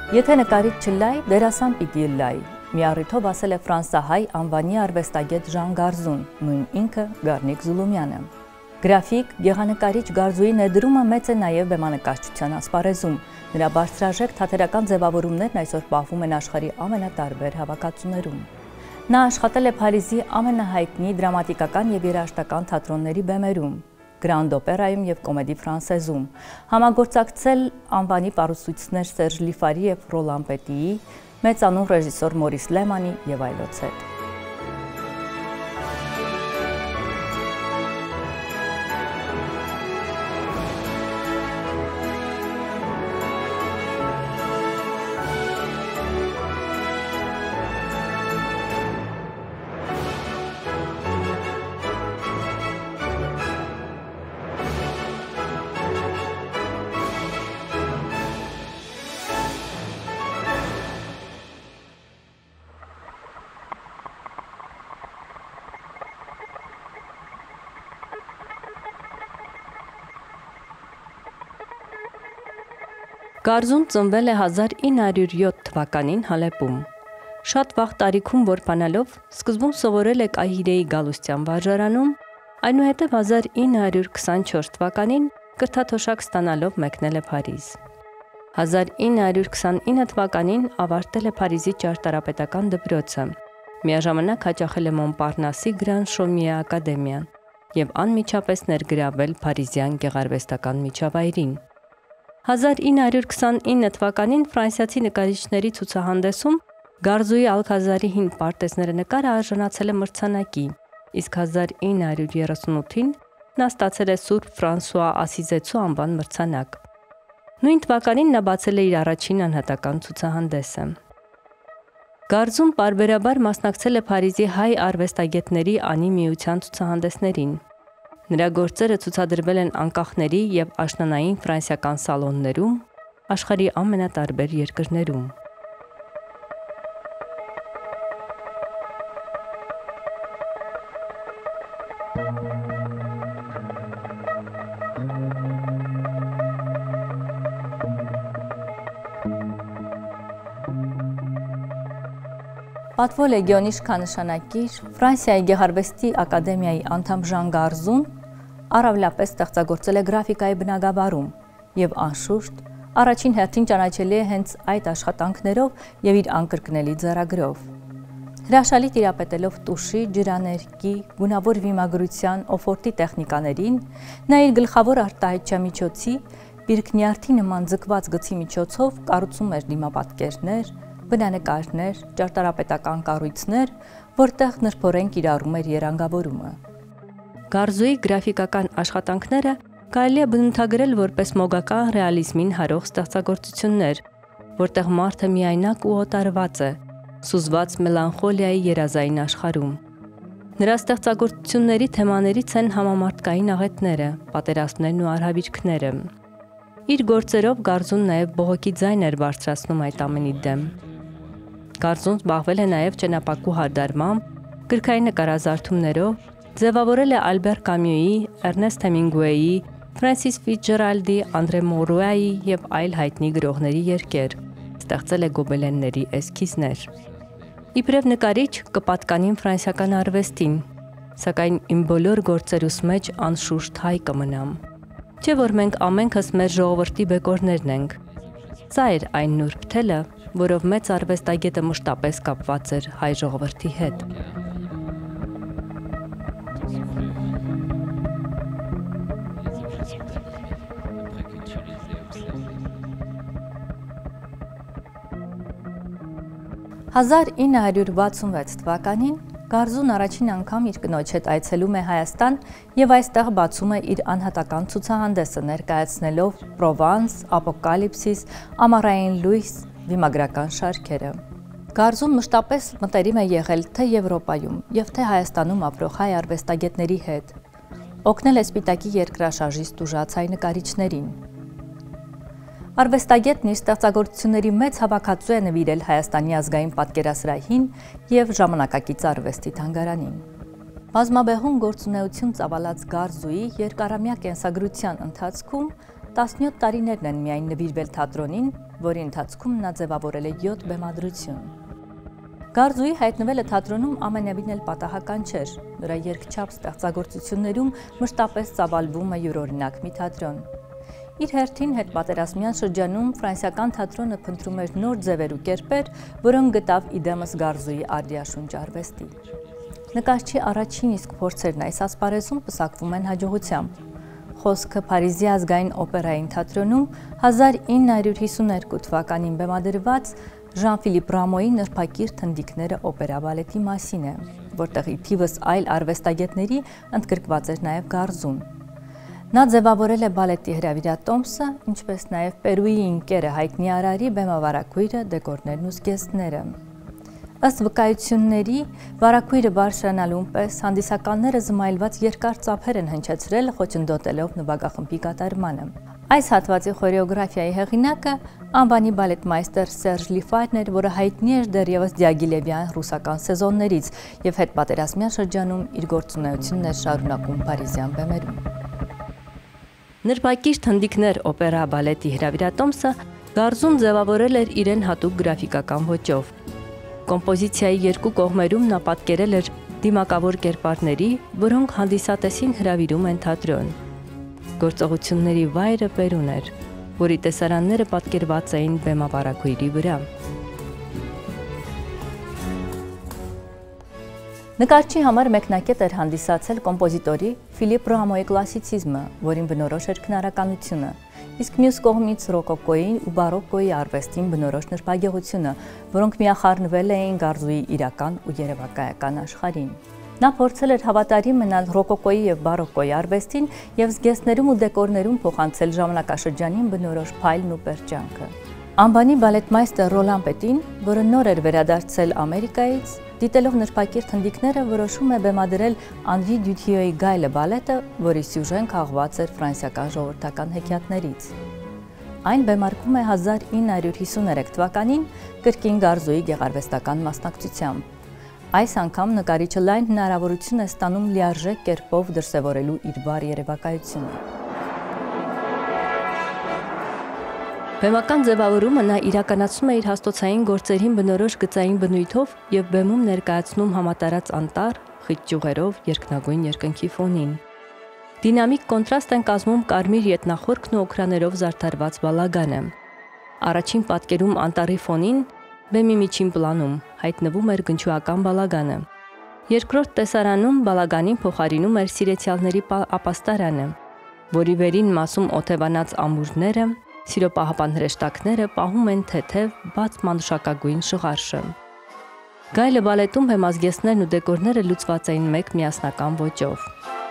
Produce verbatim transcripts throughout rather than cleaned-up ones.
Եթե նկարիչ չլայ, դերասան պիտի լայ, մի առիթով ասել է ֆրանսահայ անվանի արվեստագետ Ժան Գարզուն, նույն ինքը Գառնիկ Զուլումյանը։ Գրաֆիկ, գեղանկարիչ Գարզուի ներդրումը մեծ է նաև բեմանկարչության ասպարեզում, նրա բարձրաժեք թատերական ձևավորումներն այսօր պահվում են աշխարհի ամենատարբեր հավաքածուներում։ Նա աշխատել է Փարիզի ամենահայտնի դրամատիկական եւ երաժշտական թատրոնների բեմերում, Grand Օպերայում եւ Կոմեդի Ֆրանսեզում, համագործակցել անվանի պարուսույցներ Սերժ Լիֆարի եւ Ռոլան Պետիի, մեծանուն ռեժիսոր Մորիս Լեմանի եւ այլոց հետ։ Գարզուն ծնվել է հազար ինը հարյուր յոթ թվականին Հալեպում։ Շատ վաղ տարիքում որբանալով սկզբում սովորել է Կահիրեի Գալուստյան վարժարանում, այնուհետև հազար ինը հարյուր քսանչորս թվականին կրթաթոշակ ստանալով մեկնել է Փարիզ։ հազար ինը հարյուր քսանինը թվականին ավարտել է Փարիզի ճարտարապետական դպրոցը, միաժամանակ հաճախել է Մոնպարնասի Գրան Շոմիե ակադեմիան եւ անմիջապես ներգրավել Փարիզյան գեղարվեստական միջավայրին։ հազար ինը հարյուր քսանինը թվականին ֆրանսիացի նկարիչների ցուցահանդեսում Գարզուի Ալքազարի հին պարտեզները նկարը արժանացել է մրցանակի, իսկ հազար ինը հարյուր երեսունութին նա ստացել է Սուրբ Ֆրանսուଆ Ասիզեցու անվան մրցանակ։ Նույն թվականին նա բացել է իր առաջին անհատական ցուցահանդեսը։ Գարզուն պարբերաբար մասնակցել է Փարիզի հայ արվեստագետների անի միության ցուցահանդեսներին։ Նրա գործերը ցուցադրվել են անկախների եւ աշնանային ֆրանսիական սալոններում, աշխարհի ամենատարբեր երկրներում։ Պատվո լեգիոնի իշխանանշանակիր Ֆրանսիայի գեղարվեստի ակադեմիայի անդամ Ժան Գարզուն առավելապես ստեղծագործել է գրաֆիկայի բնագավառում եւ անշուշտ առաջին հերթին ճանաչելի է հենց այդ աշխատանքներով եւ իր անկրկնելի ձեռագրով։ Հրաշալի տիրապետելով տուշի, ջրաներկի, գունավոր վիմագրության, օֆորտի տեխնիկաներին, նա իր գլխավոր արտահայտչամիջոցի պիրկնյարդի նման ձգված գծի միջոցով կառուցում էր դիմապատկերներ, բնանկարներ, ճարտարապետական կառույցներ, որտեղ նրբորեն կիրառում էր երանգավորումը։ Գարզուի գրաֆիկական աշխատանքները կարելի է բնութագրել որպես մոգական ռեալիզմին հարող ստեղծագործություններ, որտեղ մարդը միայնակ ու օտարված է, սուզված մելանխոլիայի երազային աշխարհում։ Նրա ստեղծագործությունների թեմաներից են համամարտկային աղետները, պատերազմներն ու արհավիրքները։ Իր գործերով Գարզուն նաև բողոքի ձայն էր բարձրացնում այդ ամենի դեմ։ Գարզուն զբաղվել է նաև ճենապակու հարդարմամբ, գրքային նկարազարդումներով, ձևավորել է Ալբեր Կամյուի, Էրնեստ Հեմինգուեյի, Ֆրանսիս Ֆիցջերալդի, Անդրե Մորուայի եւ այլ հայտնի գրողների երգեր, ստեղծել է գոբելենների էսքիզներ։ Իբրև նկարիչ կպատկանին ֆրանսիական արվեստին, սակայն իմ բոլոր գործերուս մեջ անշուշտ հայ կմնամ։ Չէ որ մենք ամենքս մեր ժողովրդի բեկորներն ենք։ Սա էր այն նուրբ թելը, որով մեծ արվեստագետը մշտապես կապված էր հայ ժողովրդի հետ։ հազար ինը հարյուր վաթսունվեց թվականին Գարզուն առաջին անգամ իր կնոջ հետ այցելում է Հայաստան եւ այստեղ բացում է իր անհատական ցուցահանդեսը ներկայացնելով Պրովանս, Ապոկալիպսիս, Ամառային լույս վիմագրական շարքերը։ Գարզուն մշտապես մտերիմ է եղել թե Եվրոպայում եւ թե Հայաստանում ապրող հայ արվեստագետների հետ։ Օգնել է Սպիտակի երկրաշարժից տուժած հայ նկարիչներին։ Արվեստագետն իր ստեղծագործությունների մեծ հավաքածու է նվիրել Հայաստանի ազգային պատկերասրահին եւ ժամանակակից արվեստի թանգարանին։ Բազմաբեղուն գործունեություն ծավալած Գարզուի երկարամյա կենսագրության ընթացքում տասնյոթ տարիներն են միայն նվիրվել թատրոնին, որի ընթացքում նա ձևավորել է յոթ բեմադրություն։ Գարզուի հայտնվելը թատրոնում ամենևին էլ պատահական չէր, նրա երկչափ ստեղծագործություններում մշտապես ծավալվում է յուրօրինակ մի թատրոն։ Իր հերթին հետպատերազմյան շրջանում ֆրանսիական թատրոնը փնտրում էր նոր ձևեր ու կերպեր, որոնք գտավ իդեմս Գարզուի արդիաշունչ արվեստի։ Նկարչի առաջին իսկ փորձերն այս ասպարեզում պսակվում են հաջողությամբ։ Խոսքը Փարիզի ազգային օպերային թատրոնում հազար ինը հարյուր հիսուներկու թվականին բեմադրված Ժան-Ֆիլիպ Ռամոյի նրբակիր թնդիկները օպերա բալետի մասին է, որտեղ ի թիվս այլ արվեստագետների ընդգրկված էր նաև Գարզուն։ Նա ձևավորել է բալետի հրավիրատոմսը, ինչպես նաև Պերուի ինկերը հայտնի արարի բեմավարակույրը, դեկորներն ու զգեստները։ Ըստ վկայությունների, վարակույրը բարձրանալուն պես հանդիսականները զմայլված երկար ծափեր են հնչեցրել, խոչընդոտելով նվագախմբի կատարմանը։ Այս հատվածի խորեոգրաֆիայի հեղինակը անվանի բալետմայստեր Սերժ Լիֆարն էր, որը հայտնի էր դեռևս դիագիլևյան ռուսական սեզոններից եւ հետպատերազմյան շրջանում իր գործունեությունն էր շարունակում Փարիզյան բեմերում։ Նրբակիր թնդիկներ օպերա բալետի հրավիրատոմսը Գարզուն ձևավորել էր իրեն հատուկ գրաֆիկական ոճով։ Կոմպոզիցիայի երկու կողմերում նա պատկերել էր դիմակավոր կերպարների, որոնք հանդիսատեսին հրավիրում են թատրոն։ Գործողությունների վայրը Պերուն էր, որի տեսարանները պատկերված էին բեմավարակույրի վրա։ Նկարչի համար մեկնակետ էր հանդիսացել կոմպոզիտորի Ֆիլիպ Ռամոյի կլասիցիզմը, որին բնորոշ էր քնարականությունը, իսկ մյուս կողմից ռոկոկոյի ու բարոկոյի արվեստին բնորոշ նրբագեղությունը, որոնք միախառնվել էին Գարզուի իրական ու երևակայական աշխարհին։ Նա փորձել էր հավատարիմ մնալ ռոկոկոյի եւ բարոկոյի արվեստին եւ զգեստներում ու դեկորներում փոխանցել ժամանակաշրջանին բնորոշ փայլն ու պերճանքը։ Անվանի բալետմայստեր Ռոլան Պետին, որը նոր էր վերադարձել Ամերիկայից, դիտելով նրբակիր թնդիկները, որոշում է բեմադրել Անրի Դյութիոյի Գայլը բալետը, որի սյուժեն քաղված էր ֆրանսիական ժողովրդական հեքիաթներից։ Այն բեմարկվում է հազար ինը հարյուր հիսուներեք թվականին կրկին Գարզուի գեղարվեստական մասնակցությամբ։ Այս անգամ նկարիչը լայն հնարավորություն է ստանում լիարժեք կերպով դրսևորելու իր վառ երևակայությունը։ Բեմական ձևավորումը նա իրականացնում է իր հաստոցային գործերին բնորոշ գծային բնույթով եւ բեմում ներկայացնում համատարած անտառ, խիտ ճյուղերով, երկնագույն երկնքի ֆոնին։ Դինամիկ կոնտրաստ են կազմում կարմիր ետնախորքն ու օքրաներով զարդարված բալագանը։ Առաջին պատկերում անտառի ֆոնին բեմի միջին պլանում հայտնվում էր գնչուական բալագանը։ Երկրորդ տեսարանում բալագանին փոխարինում էր սիրեցյալների ապաստարանը, որի վերին մասում օթևանած ամուրները, սիրոպահապան հրեշտակները պահում են թեթև, բաց մանուշակագույն շղարշը։ Գայլը բալետում բեմազգեստներն ու դեկորները լուծված էին մեկ միասնական ոճով։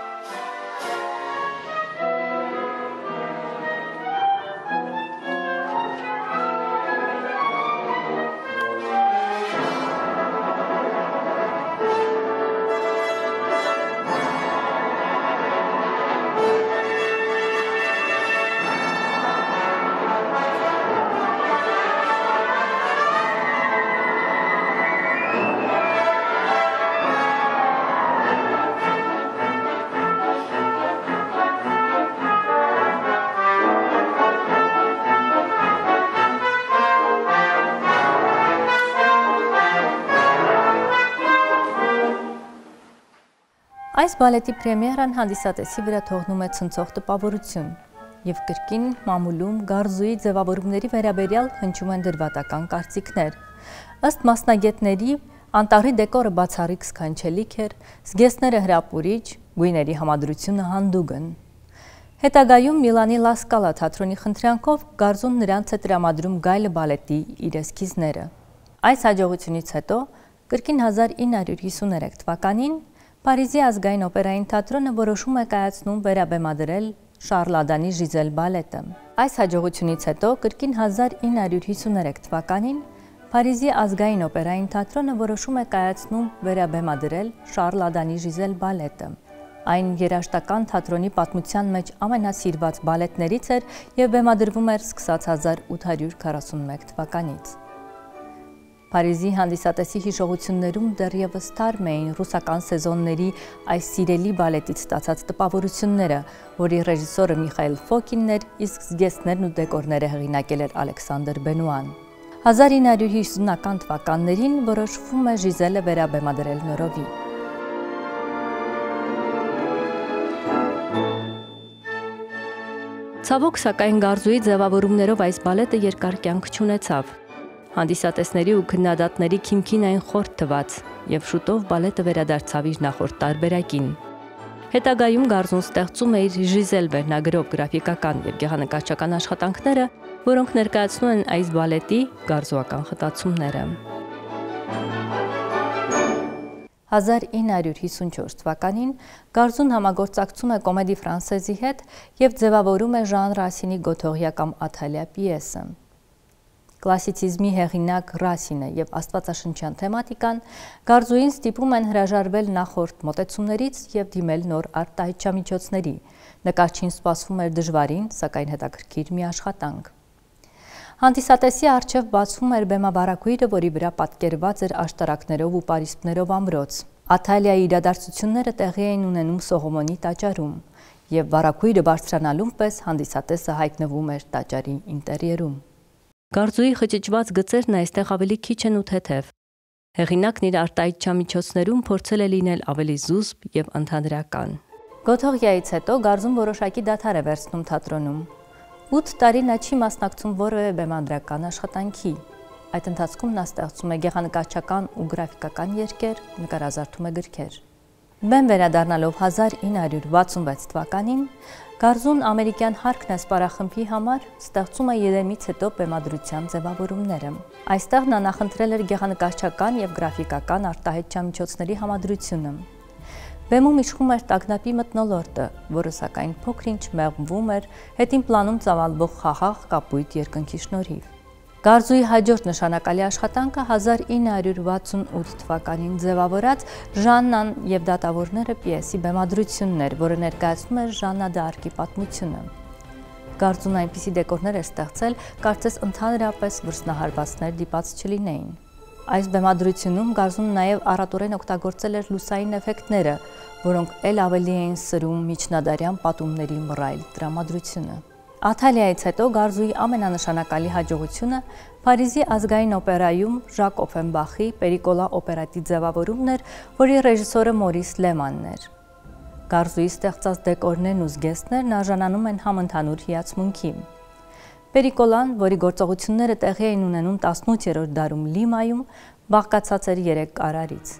Այս բալետի պրեմիերան հանդիսատեսի վրա թողնում է ցնցող տպավորություն եւ կրկին մամուլում Գարզուի ձևավորումների վերաբերյալ հնչում են դրվատական կարծիքներ։ Ըստ մասնագետների, անտառի դեկորը բացառիկ սքանչելիք էր, զգեստները հրապուրիչ, գույների համադրությունը հանդուգն։ Հետագայում Միլանի Լա Սկալա թատրոնի խնդրանքով Գարզուն նրանց է տրամադրում Գայլը բալետի իր էսքիզները։ Այս հաջողությունից հետո կրկին հազար ինը հարյուր հիսուներեք թվականին Փարիզի ազգային օպերային թատրոնը որոշում է կայացնում վերաբեմադրել Շարլ Ադանի Ժիզել բալետը։ Այս հաջողությունից հետո կրկին հազար ինը հարյուր հիսուներեք թվականին Փարիզի ազգային օպերային թատրոնը որոշում է կայացնում վերաբեմադրել Շարլ Ադանի Ժիզել բալետը։ Այն երաժշտական թատրոնի պատմության մեջ ամենասիրված բալետներից էր եւ բեմադրվում էր սկսած հազար ութ հարյուր քառասունմեկ թվականից։ Փարիզի հանդիսատեսի հիշողություններում դեռևս թարմ էին ռուսական սեզոնների այս սիրելի բալետից ստացած տպավորությունները, որի ռեժիսորը Միխայել Ֆոկինն էր, իսկ զգեստներն ու դեկորները հեղինակել էր Ալեքսանդր Բենուան։ հազար ինը հարյուր հիսունական թվականներին որոշվում է Ժիզելը վերաբեմադրել նորովի։ Ցավոք, սակայն Գարզուի ձևավորումներով այս բալետը երկար կյանք չունեցավ։ Հանդիսատեսների ու քննադատների քիմքին այն խորտ թվաց, եւ շուտով բալետը վերադարձավ իր նախորդ տարբերակին։ Հետագայում Գարզուն ստեղծում է իր Ժիզել վերնագրով գրաֆիկական եւ գեղանկարչական աշխատանքները, որոնք ներկայացնում են այս բալետի գարզուական խտացումները։ հազար ինը հարյուր հիսունչորս թվականին Գարզուն համագործակցում է Կոմեդի Ֆրանսեզի հետ եւ ձևավորում է Ժան Ռասինի Գոթողիա կամ Աթալիա պիեսը։ Կլասիցիզմի հեղինակ Ռասինը եւ աստվածաշնչյան թեմատիկան Գարզուին ստիպում են հրաժարվել նախորդ մոտեցումներից եւ դիմել նոր արտահայտչամիջոցների։ Նկարչին սպասվում էր դժվարին, սակայն հետաքրքիր մի աշխատանք։ Հանդիսատեսի առջև բացվում էր բեմաբարակույրը, որի վրա պատկերված էր աշտարակներով ու պարիսպներով ամրոց։ Աթալիայի իրադարձությունները տեղի էին ունենում Սողոմոնի տաճարում, եւ բարակույրը բարձրանալուն պես հանդիսատեսը հայտնվում էր տաճարի ինտերիերում։ Գարզուի խճճված գծերն այստեղ ավելի քիչ են ու թեթև։ Հեղինակն իր արտահայտչամիջոցներում փորձել է լինել ավելի զուսպ եւ ընդհանրական։ Գոթողիայից հետո Գարզուն որոշակի դադար է վերցնում թատրոնում։ ութ տարի նա չի մասնակցում որևէ բեմադրական աշխատանքի։ Այդ ընթացքում նա ստեղծում է գեղանկարչական ու գրաֆիկական երգեր, նկարազարդում է գրքեր։ Բեմ վերադառնալով հազար ինը հարյուր վաթսունվեց թվականին Գարզուն ամերիկյան Հարկնես սպարախմբի համար ստեղծում է Եդեմից հետո բեմադրության ձևավորումները։ Այստեղ նա նախընտրել էր գեղանկարչական եւ գրաֆիկական արտահայտչամիջոցների համադրությունը։ Բեմում իշխում էր տագնապի մթնոլորտը, որը սակայն փոքր-ինչ մեղմվում էր հետին պլանում ծավալվող խաղաղ կապույտ երկնքի շնորհիվ։ Գարզուի հաջորդ նշանակալի աշխատանքը հազար ինը հարյուր վաթսունութ թվականին ձևավորած Ժաննան եւ դատավորները պիեսի բեմադրությունն էր, որը ներկայացնում էր Ժաննա դ'Արկի պատմությունը։ Գարզուն այնպիսի դեկորներ էր ստեղծել, կարծես ընդհանրապես վրձնահարվածներ դիպած չլինեին։ Այս բեմադրությունում Գարզուն նաև առատորեն օգտագործել էր լուսային էֆեկտները, որոնք ել ավելի էին սրում միջնադարյան պատումների մռայլ տրամադրությունը։ Աթալիայից հետո Գարզուի ամենանշանակալի հաջողությունը Փարիզի ազգային օպերայում Ժակ Օֆենբախի Պերիկոլա օպերատի ձևավորումն էր, որի ռեժիսորը Մորիս Լեմանն էր։ Գարզուի ստեղծած դեկորներն ու զգեստներն արժանանում են համընդհանուր հիացմունքի։ Պերիկոլան, որի գործողությունները տեղի էին ունենում տասնութերորդ դարում Լիմայում, բաղկացած էր երեք կարարից։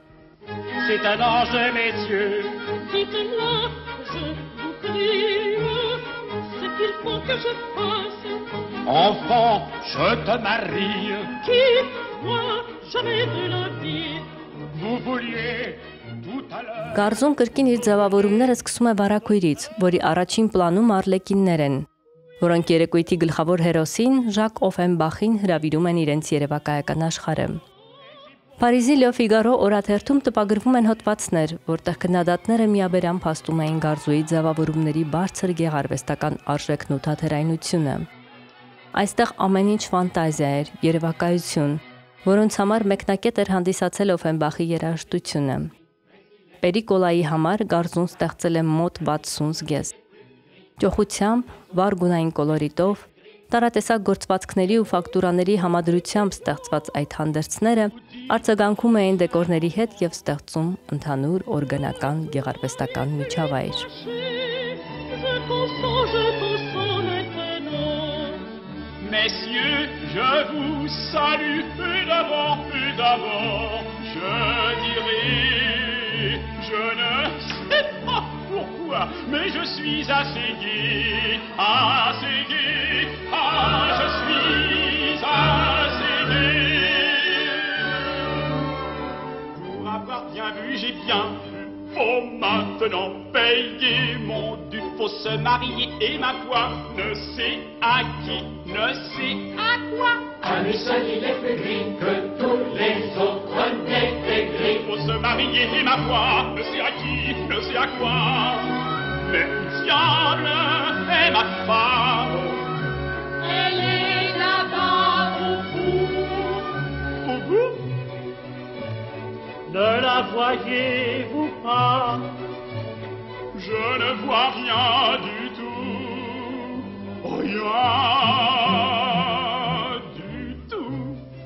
Գարզուն կրկին իր ձևավորումները սկսում է բարակույրից, որի առաջին պլանում արլեկիններ են, որոնք երեկույթի գլխավոր հերոսին Ժակ Օֆենբախին հրավիրում են իրենց երևակայական աշխարհը։ Փարիզի Լո Ֆիգարո օրաթերթում տպագրվում են հոդվածներ, որտեղ քննադատները միաբերան փաստում էին Գարզուի ձևավորումների բարձր գեղարվեստական արժեքն ու թատերայնությունը։ Այստեղ ամեն ինչ ֆանտազիա էր, երևակայություն, որոնց համար մեկնակետ էր հանդիսացել Օֆենբախի երաժշտությունը։ Պերիկոլայի համար Գարզուն ստեղծել է մոտ վաթսուն զգեստ։ Ճոխությամբ, վառ գունային կոլորիտով, տարատեսակ գործվածքների ու ֆակտուրաների համադրությամբ ստեղծված այդ հանդերձները արձագանքում էին դեկորների հետ եւ ստեղծում ընդհանուր օրգանական գեղարվեստական միջավայր։ Messieurs, je vous salue peu d'abord, peu d'abord, je dirais, je ne sais pas pourquoi, mais je suis assez gai, assez gai, ah, je suis assez gai. Pour avoir bien vu, j'ai bien vu, faut maintenant payer mon dû, faut se marier et ma foi ne sait à qui, ne sait à quoi. À lui seul il est plus gris que tous les autres n'étaient gris. Faut se marier et ma foi ne sait à qui, ne sait à quoi. Mais diable est ma femme. Elle est là-bas au bout, Au Ne la voyez-vous pas? Je ne vois rien du tout, rien du tout.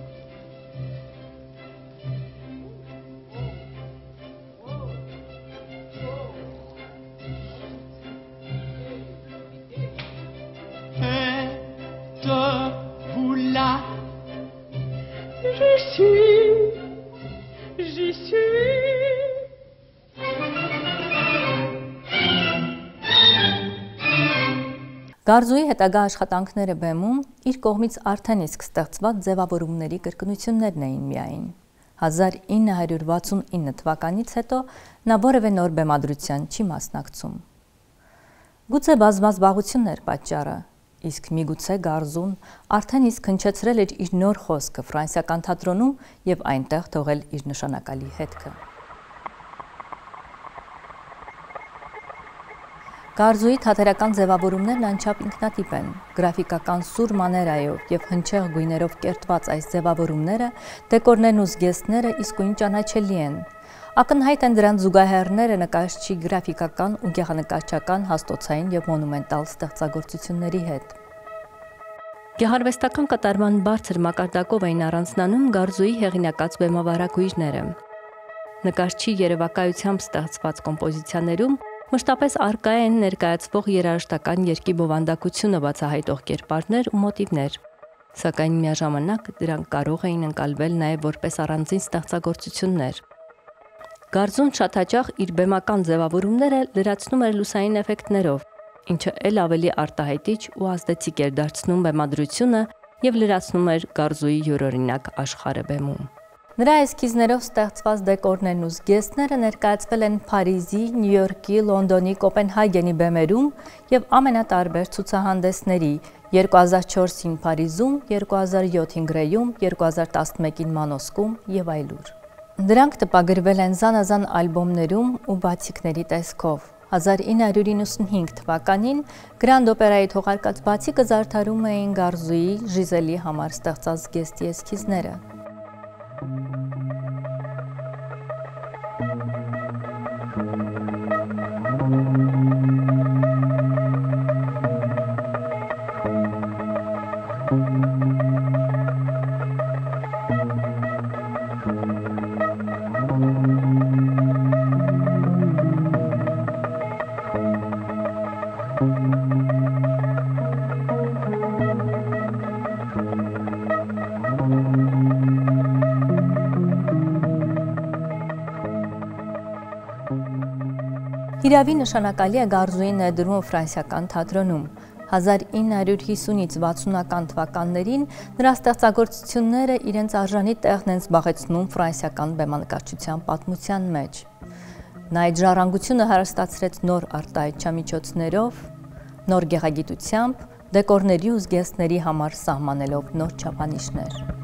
Êtes-vous là? J'y suis, j'y suis. Գարզուի հետագա աշխատանքները բեմում իր կողմից արդեն իսկ ստեղծված ձևավորումների կրկնություններն էին միայն։ հազար ինը հարյուր վաթսունինը թվականից հետո նա որևէ նոր բեմադրության չի մասնակցում։ Գուցե բազմազան զբաղությունն էր պատճառը, իսկ միգուցե Գարզուն արդեն իսկ հնչեցրել էր իր նոր խոսքը ֆրանսիական թատրոնում եւ այնտեղ թողել իր նշանակալի հետքը։ Գարզուի թատերական ձևավորումներն անչափ ինքնատիպ են, գրաֆիկական սուր մաներայով եւ հնչեղ գույներով կերտված այս ձևավորումները, դեկորներն ու զգեստները իսկույն ճանաչելի են։ Ակնհայտ են դրանց զուգահեռները նկարչի գրաֆիկական ու գեղանկարչական հաստոցային եւ մոնումենտալ ստեղծագործությունների հետ։ Գեղարվեստական կատարման բարձր մակարդակով էին առանձնանում Գարզուի հեղինակած բեմավարակույրները։ Նկարչի երևակայությամբ ստեղծված կոմպոզիցիաներում մշտապես առկա են ներկայացվող երաժշտական երգի բովանդակությունը բացահայտող կերպարներ ու մոտիվներ, սակայն միաժամանակ դրանք կարող էին ընկալվել նաև որպես առանձին ստեղծագործություններ։ Գարզուն շատ հաճախ իր բեմական ձևավորումները լրացնում էր լուսային էֆեկտներով, ինչը ել ավելի արտահայտիչ ու ազդեցիկ էր դարձնում բեմադրությունը եւ լրացնում էր Գարզուի յուրօրինակ աշխարհը բեմում։ Նրա էսքիզներով ստեղծված դեկորներն ու զգեստները ներկայացվել են Փարիզի, Նյու Յորքի, Լոնդոնի, Կոպենհագենի բեմերում եւ ամենատարբեր ցուցահանդեսների երկու հազար չորսին Փարիզում, երկու հազար յոթին Գրեյում, երկու հազար տասնմեկին Մանոսկում եւ այլուր։ Դրանք տպագրվել են զանազան ալբոմներում ու բացիկների տեսքով։ հազար ինը հարյուր իննսունհինգ թվականին Գրանդ օպերայի թողարկած բացիկը զարդարում էին Գարզուի Ժիզելի համար ստեղծած զգեստի էսքիզները։ Իրավի նշանակալի է Գարզուի ներդրումը ֆրանսիական թատրոնում։ հազար ինը հարյուր հիսունից վաթսունական թվականներին նրա ստեղծագործությունները իրենց արժանի տեղն են զբաղեցնում ֆրանսիական բեմանկարչության պատմության մեջ։ Նա այդ ժառանգությունը հարստացրեց նոր արտահայտչամիջոցներով, նոր գեղագիտությամբ, դեկորների ու զգեստների համար սահմանելով նոր չափանիշներ։